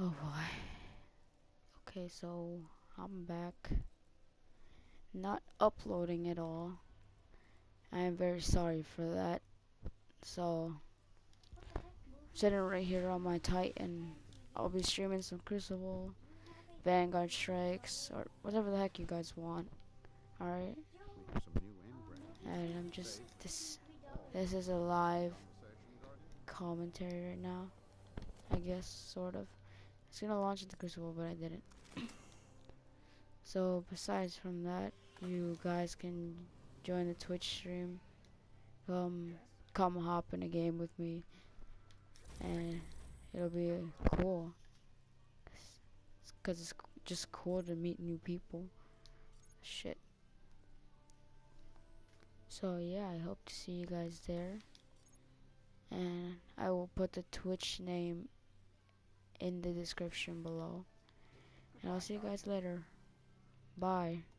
Oh boy. Okay, so I'm back. Not uploading at all. I am very sorry for that. So, sitting right here on my Titan. I'll be streaming some Crucible, Vanguard Strikes, or whatever the heck you guys want. Alright? And I'm just this is a live commentary right now. I guess sort of. It's gonna launch into Crucible, but I didn't. So besides from that, you guys can join the Twitch stream. Come hop in a game with me, and it'll be cool. Cause it's just cool to meet new people. Shit. So yeah, I hope to see you guys there, and I will put the Twitch name in the description below. And I'll see you guys later. Bye.